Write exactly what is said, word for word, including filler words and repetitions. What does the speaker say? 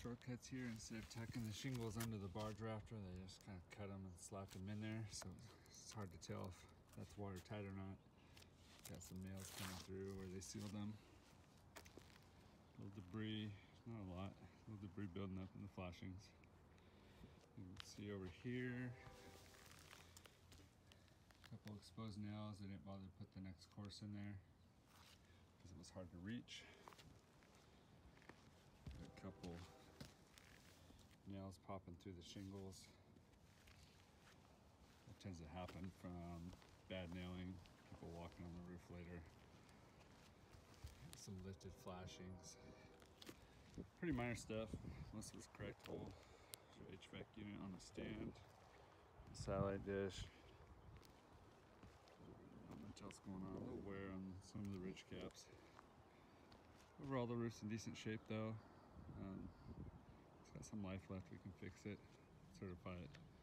shortcuts here. Instead of tucking the shingles under the barge rafter, they just kind of cut them and slap them in there. So it's hard to tell if that's watertight or not. Got some nails coming through where they sealed them. A little debris, not a lot. A little debris building up in the flashings. You can see over here, a couple exposed nails. I didn't bother to put the next course in there because it was hard to reach. A couple nails popping through the shingles. That tends to happen from bad nailing, people walking on the roof later. Some lifted flashings. Pretty minor stuff. Most of it's correctable. H V A C unit on the stand. Satellite dish. Not much else going on. A little wear on some of the ridge caps. Overall, the roof's in decent shape though. Um, it's got some life left. We can fix it, certify it.